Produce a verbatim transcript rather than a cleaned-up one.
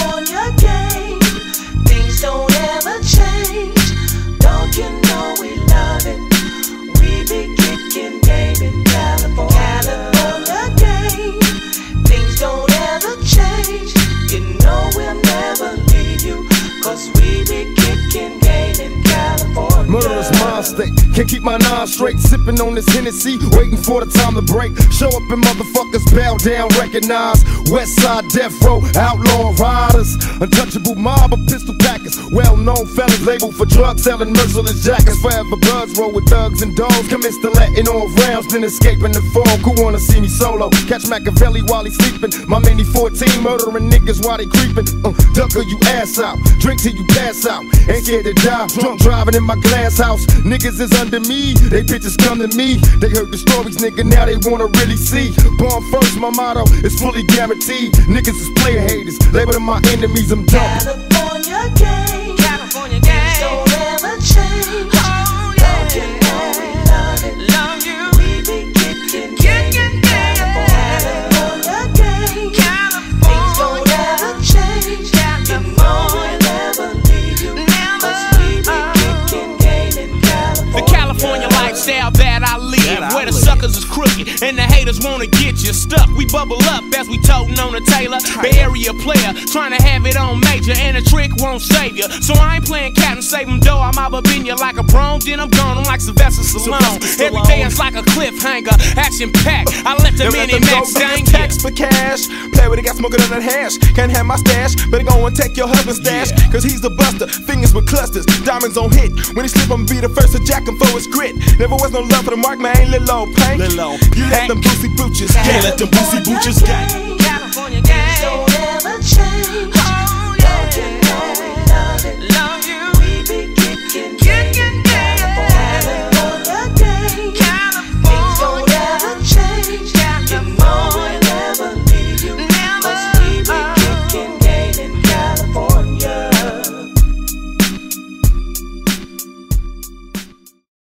California game. Things don't ever change. Don't you know we love it? We be kicking game in California. California game. Things don't ever change. You know we'll never leave you, cause we be kicking game in California. Murderous mind state, can't keep my nine straight. Sipping on this Hennessy, waiting for the time to break. Show up and motherfuckers bow down, recognize. West side death row, outlaw riders, untouchable mob of pistol packers, well-known fellas labeled for drug selling, merciless jackets. Forever buzz roll with thugs and dogs. Commence to letting off rounds, then escaping the fog. Who wanna see me solo? Catch Machiavelli while he's sleeping. My mini fourteen murdering niggas while they creeping. Uh, duck or you ass out, drink till you pass out. Ain't scared to die, drunk driving in my glass house. Niggas is under me, they bitches come to me. They heard the stories, nigga, now they wanna really see. Born first, my motto is fully guaranteed. Niggas is player haters, label them my enemies, I'm dumping. California game. California game. Things don't ever change. Oh, yeah. Don't you know we love it? Love you. We be kicking game in California game. California. Things don't ever change. You know we'll never leave you, cause we be kicking game in California. The California lifestyle that I live, that I where the live. Suckers is crooked and the haters wanna get you stuck. We bubble up as we totin' on a Taylor. Bay Area player trying to have it on major, and a trick won't save you. So I ain't playing cat and save them, though. I'm out up in you like a prom, then I'm gone. I'm like Sylvester Stallone. Every day it's like a cliffhanger, action packed. I let the mini max dang text for cash. Play with it, got smoking on that hash. Can't have my stash, better go and take your husband's stash. Yeah. Cause he's the buster, fingers with clusters, diamonds on hit. When he slip, I'ma be the first to jack him for his grit. Never was no love for the mark, man, ain't little old pain. You let them boosie booches, can't let them boosie booches.